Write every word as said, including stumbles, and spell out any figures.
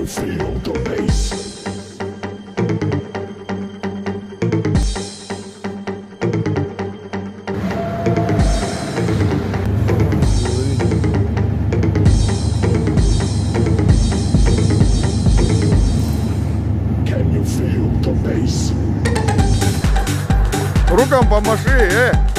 you feel the bass? Can you feel the bass? Рукам помаши, э!